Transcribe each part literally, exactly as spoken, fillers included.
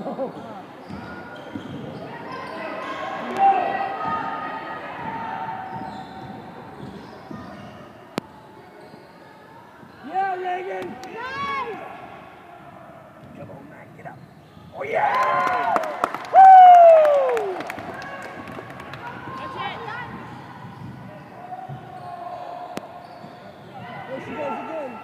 Yeah, Reagan! Nice! Come on, Matt, get up. Oh, yeah! Woo! That's it. There she goes again.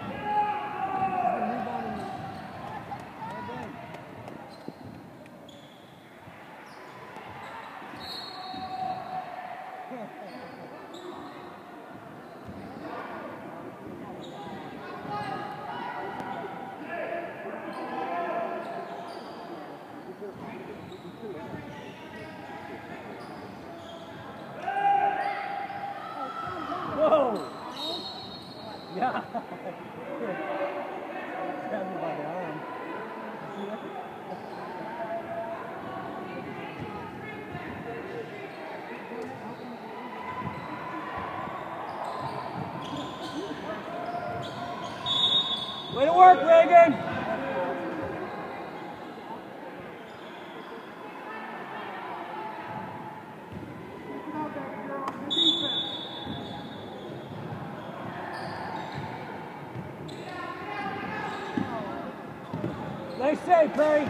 Whoa! Yeah. Grab me by the arm. See that? Way to work, Reagan! Nice save, Perry.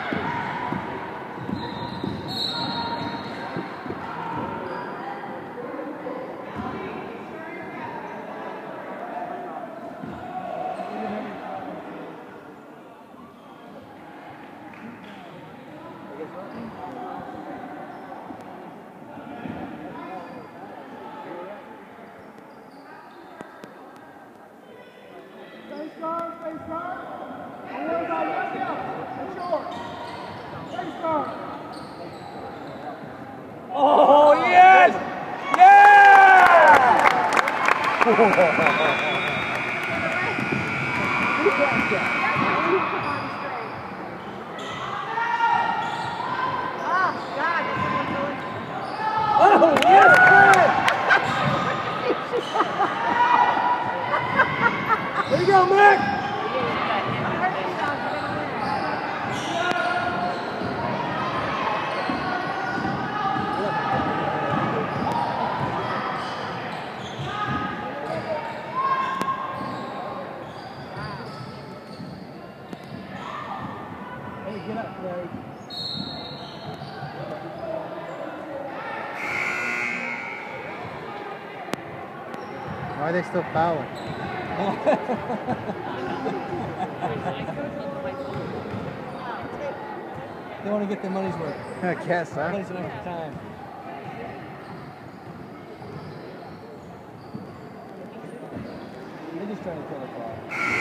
Face guard, face guard. Don't worry about it. It's yours. Face guard. Oh, yes! Yeah! Oh, yes, Fred! There you go, Mick! Hey, get up, Larry. Why are they still fouling? They want to get their money's worth. I guess, huh? Money's an extra time. They're just trying to kill the clock.